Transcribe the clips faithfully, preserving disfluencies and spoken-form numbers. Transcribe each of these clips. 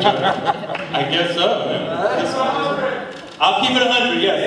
I guess so. I'll keep it a hundred, yes.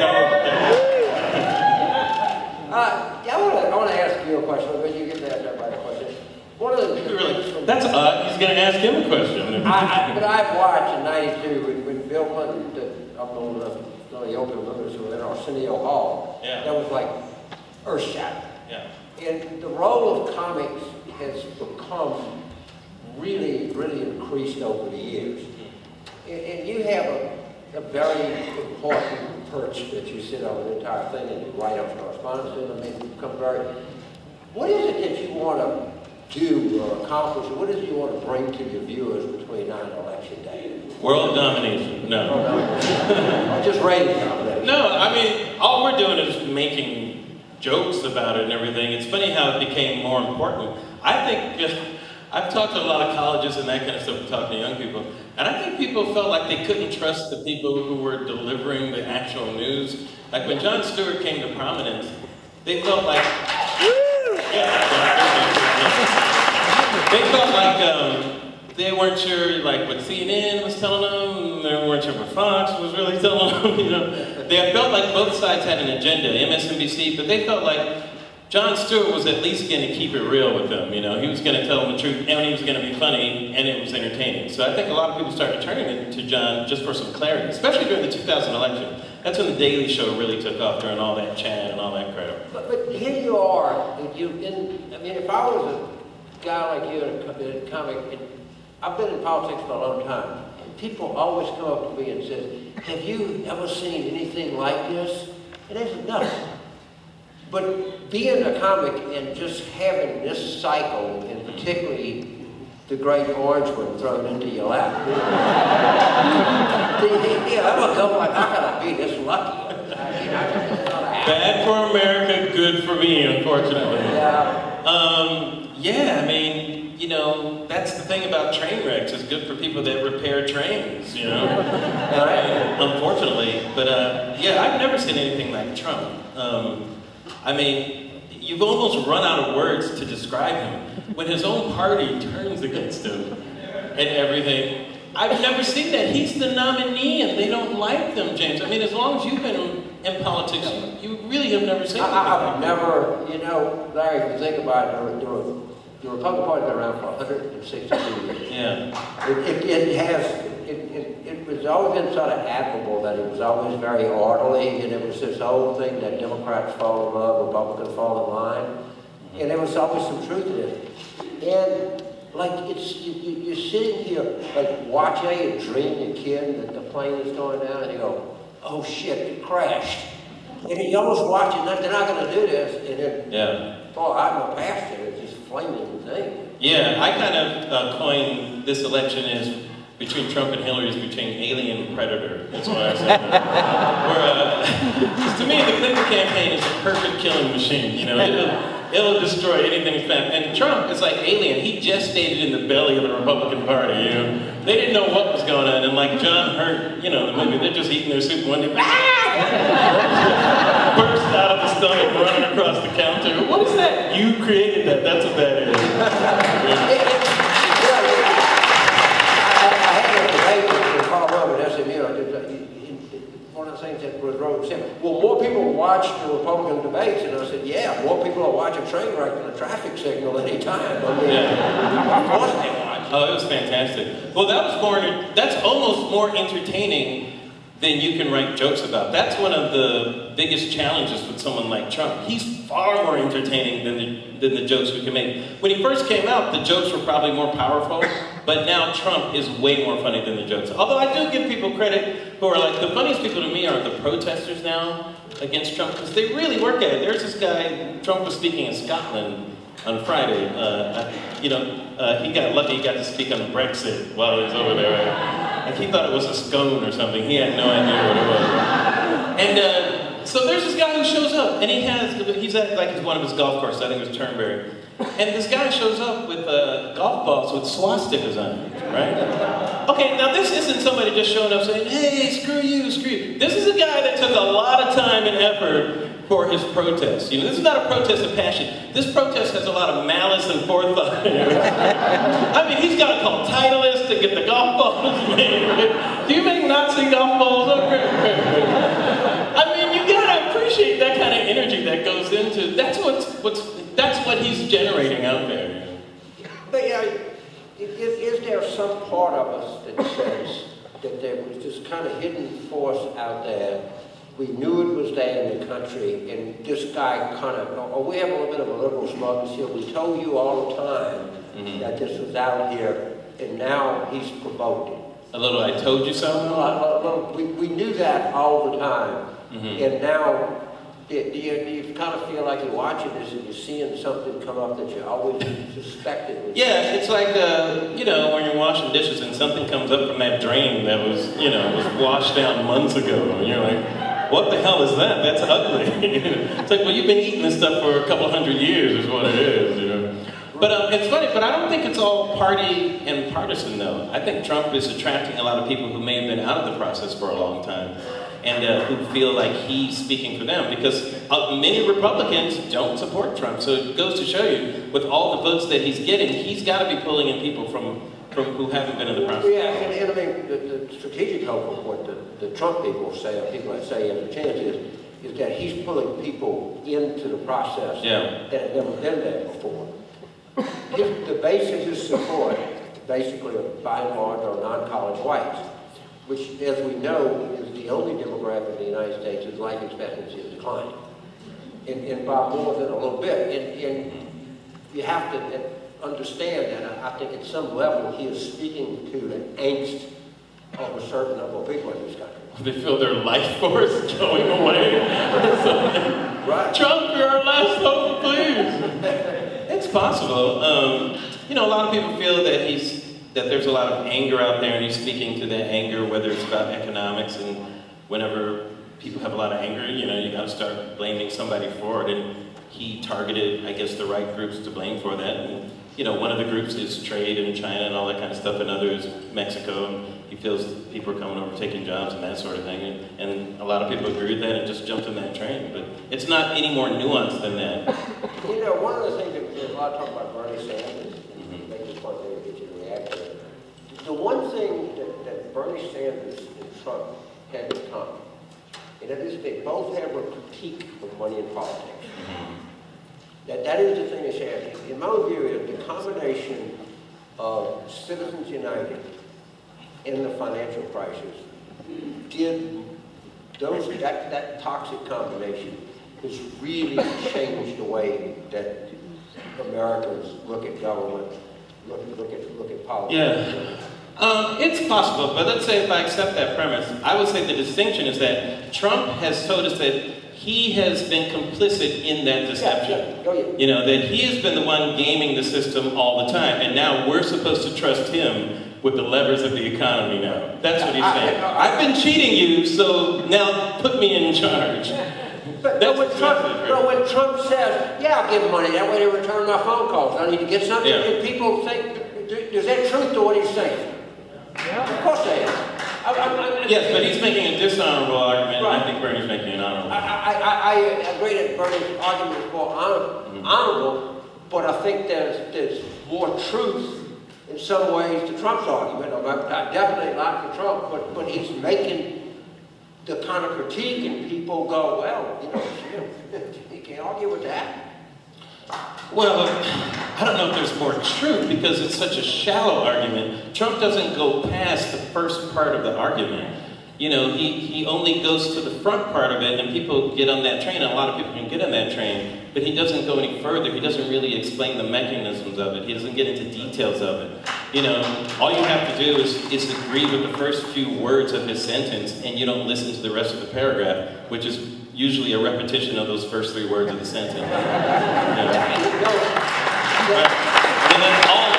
uh, yeah, I want to I want to ask you a question, but you get to ask everybody a question. One of the really, that's odd. He's going to ask him a question. I, I, but I've watched in ninety-two when, when Bill Clinton did, I'm old enough, some of the open movies were in Arsenio Hall. Yeah. That was like earth-shattering. Yeah. And the role of comics has become really, really increased over the years. And, and you have a, a very important perch that you sit on the entire thing and you write up correspondence to them. I mean, you become very, what is it that you want to do or accomplish? What is it you want to bring to your viewers between now and election day? World domination. No. Or just rating domination. No, I mean, all we're doing is making jokes about it and everything. It's funny how it became more important. I think just, I've talked to a lot of colleges and that kind of stuff, talking to young people, and I think people felt like they couldn't trust the people who were delivering the actual news. Like when Jon Stewart came to prominence, they felt like, yeah, they felt like um, they weren't sure like what C N N was telling them, they weren't sure what Fox was really telling them, you know. They felt like both sides had an agenda, M S N B C, but they felt like Jon Stewart was at least going to keep it real with them, you know. He was going to tell them the truth, and he was going to be funny, and it was entertaining. So I think a lot of people started turning to Jon just for some clarity, especially during the two thousand election. That's when the Daily Show really took off during all that chat and all that crap. But, but here you are, you in, I mean, if I was a guy like you in a, in a comic, and I've been in politics for a long time, and people always come up to me and say, have you ever seen anything like this? And I said, no. But being a comic and just having this cycle, and particularly the great orange one thrown into your lap, yeah, I would go like, how can I be this lucky? I mean, I just not Bad for America, good for me, unfortunately. Yeah. Um, yeah, I mean, you know, that's the thing about train wrecks. It's good for people that repair trains, you know, uh, unfortunately. But uh, yeah, I've never seen anything like Trump. Um, I mean, you've almost run out of words to describe him. When his own party turns against him and everything, I've never seen that. He's the nominee and they don't like them, James. I mean, as long as you've been in politics, you, you really have never seen I, I've never, you know, Larry, if you think about it, the, the Republican Party's been around for one hundred sixty-two years. Yeah. It, it, it has, it, it, it was always been sort of admirable that it was always very orderly, and it was this whole thing that Democrats fall in love, Republicans fall in line, mm-hmm. and there was always some truth to it. And like it's you, you, you're sitting here like watching you dream your kid that the plane is going down, and you go, oh shit, it crashed. And you almost watch it, they're not going to do this, and then yeah. boy, I'm a pastor, it's just flaming thing. Yeah, I kind of uh, coined this election as between Trump and Hillary is between alien and predator. That's what I said. Where, uh, to me, the Clinton campaign is a perfect killing machine. You know, it'll, it'll destroy anything it's found. And Trump is like alien. He gestated in the belly of the Republican Party. You know, they didn't know what was going on. And like John Hurt, you know, the movie, they're just eating their soup one day. Ah! Burst out of the stomach, running across the counter. What is that? You created that. That's what that is. Yeah. One of the things that was wrong with him, well, more people watch the Republican debates, and I said, yeah, more people are watching train wreck than a traffic signal any time. I mean, yeah. Of course they watch. Oh, it was fantastic. Well, that was more, that's almost more entertaining than you can write jokes about. That's one of the biggest challenges with someone like Trump. He's far more entertaining than the, than the jokes we can make. When he first came out, the jokes were probably more powerful, but now Trump is way more funny than the jokes. Although I do give people credit who are like, the funniest people to me are the protesters now against Trump, because they really work at it. There's this guy, Trump was speaking in Scotland on Friday. Uh, you know, uh, he got lucky, he got to speak on Brexit while he was over there. Right? Like he thought it was a scone or something. He had no idea what it was. And uh, so there's this guy who shows up, and he has, he's at like one of his golf courses, I think it was Turnberry. And this guy shows up with uh, golf balls with swastikas on it, right? Okay, now this isn't somebody just showing up saying, hey, screw you, screw you. This is a guy that took a lot of time and effort for his protest. You know, this is not a protest of passion. This protest has a lot of malice and forethought. I mean, he's got to call Titleist to get the golf balls made. Do you make Nazi golf balls? I mean, you gotta appreciate that kind of energy that goes into. That's what's what's that's what he's generating out there. But yeah, is, is there some part of us that says that there was this kind of hidden force out there? We knew it was there in the country, and this guy kind of, or we have a little bit of a liberal smugness here. We told you all the time mm-hmm. that this was out here, and now he's provoked it. A little I told you so? A little, a little, we, we knew that all the time, mm-hmm. and now do you, do you kind of feel like you're watching this and you're seeing something come up that you always suspected? Yeah, it's like, uh, you know, when you're washing dishes and something comes up from that drain that was, you know, was washed down months ago, and you're like, what the hell is that? That's ugly. It's like, well, you've been eating this stuff for a couple hundred years is what it is, you know. But um, it's funny, but I don't think it's all party and partisan, though. I think Trump is attracting a lot of people who may have been out of the process for a long time and uh, who feel like he's speaking for them, because uh, many Republicans don't support Trump. So it goes to show you, with all the votes that he's getting, he's got to be pulling in people from From who haven't been in the process. Yeah, and, and I mean, the, the strategic hope of what the, the Trump people say, or people that say has a chance is, is that he's pulling people into the process yeah. that have never been there before. His, the base of his support, basically, by and large, are non-college whites, which, as we know, is the only demographic in the United States whose life expectancy is declining, and, and by more than a little bit. And, and you have to and, understand that I think at some level he is speaking to an angst of a certain number of people in this country. They feel their life force going away. Right. Trump, you're our last hope, please. It's possible. Um, you know, a lot of people feel that he's that there's a lot of anger out there, and he's speaking to that anger, whether it's about economics, and whenever people have a lot of anger, you know, you got to start blaming somebody for it. And he targeted, I guess, the right groups to blame for that. And, you know, one of the groups is trade in China and all that kind of stuff, and others Mexico, and he feels people are coming over taking jobs and that sort of thing, and, and a lot of people agree with that and just jumped on that train. But it's not any more nuanced than that. You know, one of the things that there's a lot of talk about Bernie Sanders, mm-hmm. make this point there to get you to react to it. The one thing that, that Bernie Sanders and Trump had in common, and that is they both have a critique of money in politics. Mm-hmm. That, that is the thing that's happening. In my view, the combination of Citizens United and the financial crisis did those that, that toxic combination has really changed the way that Americans look at government, look, look at look at politics. Yeah. Um, it's possible, but let's say if I accept that premise, I would say the distinction is that Trump has told us that he has been complicit in that deception. Yeah, yeah. Oh, yeah. You know, that he has been the one gaming the system all the time, and now we're supposed to trust him with the levers of the economy now. That's what he's saying. I, I, I, I've been cheating you, so now put me in charge. But, but, when Trump, but when Trump says, yeah, I'll give them money, that way they return my phone calls, I need to get something, yeah. and people think, is that truth to what he's saying? Yeah. Of course they are. I, I, I, yes, but he's making a dishonorable argument, right. and I think Bernie's making an honorable. I, I, I, I agree that Bernie's argument is more honor, mm-hmm. honorable, but I think there's, there's more truth in some ways to Trump's argument. I definitely like for Trump, but, but he's making the kind of critique, and people go, well, you know, you can't argue with that. Well, I don't know if there's more truth, because it's such a shallow argument. Trump doesn't go past the first part of the argument. You know, he, he only goes to the front part of it, and people get on that train, and a lot of people can get on that train, but he doesn't go any further. He doesn't really explain the mechanisms of it. He doesn't get into details of it. You know, all you have to do is, is agree with the first few words of his sentence, and you don't listen to the rest of the paragraph, which is usually a repetition of those first three words of the sentence. You know? Right? And that's all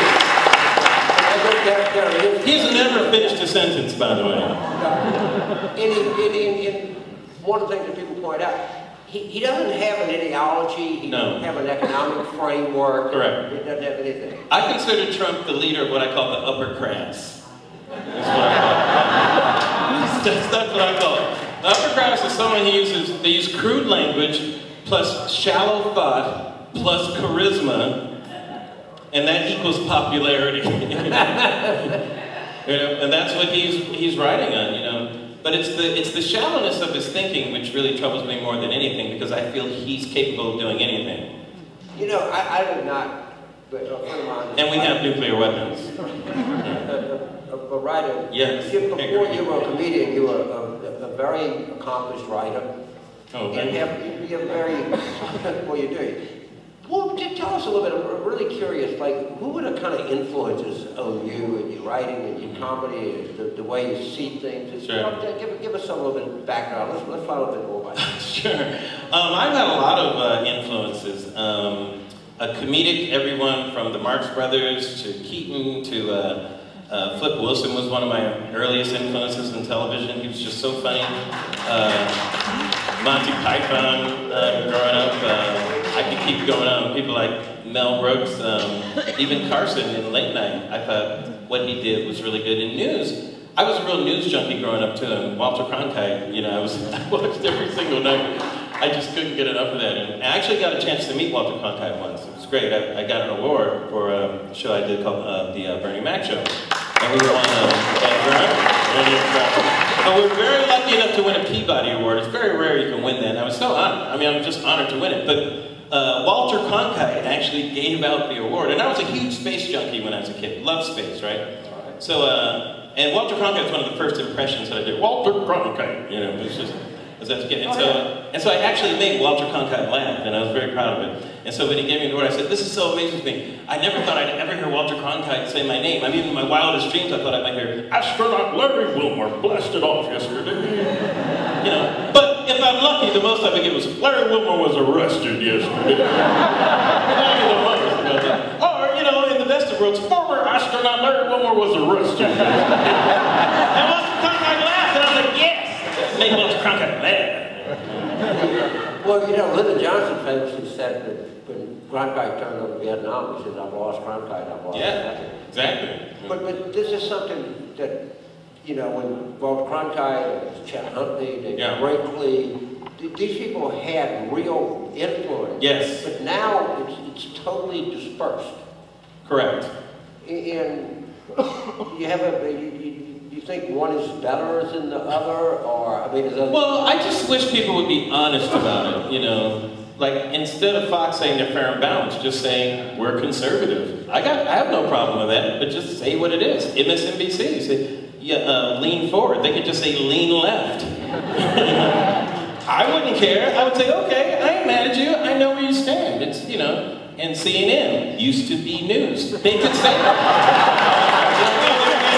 it is. He's never finished a sentence, by the way. In, in, in, in one of the things that people point out, he, he doesn't have an ideology, he no. doesn't have an economic framework. Correct. He doesn't have anything. I consider Trump the leader of what I call the upper class. That's what I call it. That's, that's what I call it. The upper crust is someone who uses, they use crude language plus shallow thought plus charisma, and that equals popularity. You know, and that's what he's he's writing on, you know. But it's the it's the shallowness of his thinking which really troubles me more than anything, because I feel he's capable of doing anything. You know, I, I would not, but a friend of mine. And we have nuclear weapons. a, a, a writer. Yes. Before you were a comedian, you were a, a, a very accomplished writer. Oh, and you have, you're very well, you do. Well, just tell us a little bit. I'm really curious. Like, who were the kind of influences on you and your writing and your comedy, the, the way you see things? Sure. You know, give, give us a little bit of background. Let's let's find out a bit more about you. Sure. Um, I've had a lot of uh, influences. Um, a comedic, everyone from the Marx Brothers to Keaton to uh, uh, Flip Wilson was one of my earliest influences in television. He was just so funny. Uh, Monty Python, uh, growing up. Uh, I could keep going on. People like Mel Brooks, um, even Carson in Late Night. I thought what he did was really good. In news, I was a real news junkie growing up too. And Walter Cronkite, you know, I was I watched every single night. I just couldn't get enough of that. And I actually got a chance to meet Walter Cronkite once. It was great. I, I got an award for a show I did called uh, the uh, Bernie Mac Show. And we won uh, that drunk. But we're very lucky enough to win a Peabody Award. It's very rare you can win that. And I was so honored. I mean, I'm just honored to win it. But uh, Walter Cronkite actually gave out the award. And I was a huge space junkie when I was a kid. Loved space, right? So, uh, and Walter Cronkite was one of the first impressions that I did. Walter Cronkite, you know, it was just, as I was a kid. And so, and so I actually made Walter Cronkite laugh, and I was very proud of it. And so when he gave me the award, I said, this is so amazing to me. I never thought I'd ever hear Walter Cronkite say my name. I mean, in my wildest dreams, I thought I might hear, astronaut Larry Wilmore blasted off yesterday. You know, but if I'm lucky, the most I would get was, Larry Wilmore was arrested yesterday. Or, you know, in the best of worlds, former astronaut Larry Wilmore was arrested. And Walter Cronkite laughed, and I was like, yes! Make Walter Cronkite laugh. Well, you know, Lyndon Johnson famously said that when Cronkite turned over Vietnam, he said, I've lost Cronkite, I've lost Yeah, Cronkite. exactly. But, but this is something that, you know, when Walter Cronkite, Chet Huntley, David Yeah. Brinkley, th these people had real influence. Yes. But now it's, it's totally dispersed. Correct. And you have a, you, you, you think one is better than the other, or, I mean, is that... Well, I just wish people would be honest about it, you know. Like, instead of Fox saying they're fair and balanced, just saying, we're conservative. I got, I have no problem with that, but just say what it is. M S N B C, say, yeah, uh, lean forward. They could just say lean left. I wouldn't care. I would say, okay, I ain't mad at you. I know where you stand. It's, you know, and C N N used to be news. They could say that.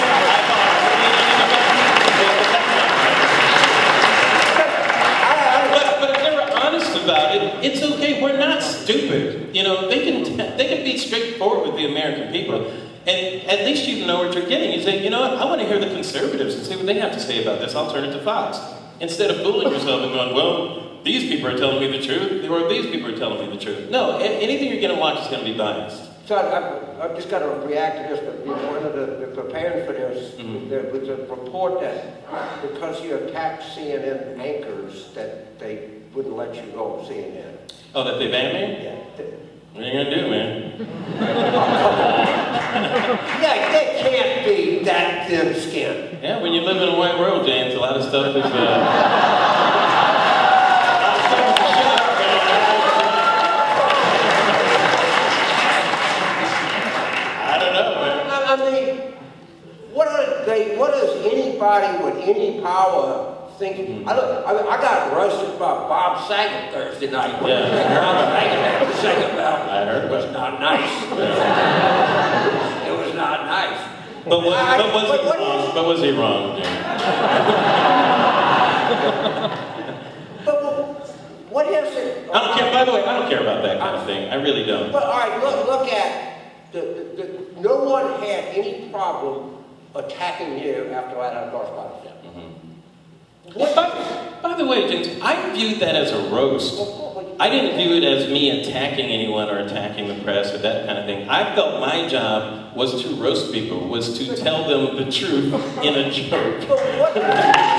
About it, it's okay. We're not stupid. You know, they can they can be straightforward with the American people, and at least you know what you're getting. You say, you know what? I want to hear the conservatives and see what they have to say about this. I'll turn it to Fox instead of fooling yourself and going, well, these people are telling me the truth, or these people are telling me the truth. No, anything you're going to watch is going to be biased. So I, I've just got to react to this, but you know, one of the, the preparing for this, mm-hmm. there was a report that because you attacked C N N anchors, that they wouldn't let you go on C N N. Oh, that they banned me? Yeah. What are you gonna do, man? Yeah, they can't be that thin-skinned. Yeah, when you live in a white world, James, a lot of stuff is. Uh... I don't know, man. I, I mean, what are they? What does anybody with any power? Thinking, I, look, I, I got roasted by Bob Saget Thursday night. What yeah. do you think Bob Saget had to say about I heard it? It was not nice. It was not nice. But was, I, but was but he what wrong? is, but was he wrong, But what is it? I don't care. By the way, I don't care about that kind of thing. I really don't. But all right, look, look at the, the, the. No one had any problem attacking you after I had a correspondence. Well, by, by the way, James, I viewed that as a roast. I didn't view it as me attacking anyone or attacking the press or that kind of thing. I felt my job was to roast people, was to tell them the truth in a joke.